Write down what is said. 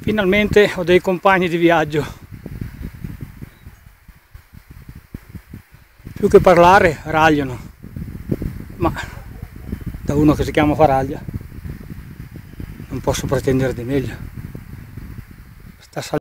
Finalmente ho dei compagni di viaggio. Più che parlare, ragliano. Ma da uno che si chiama Faraglia non posso pretendere di meglio. Sta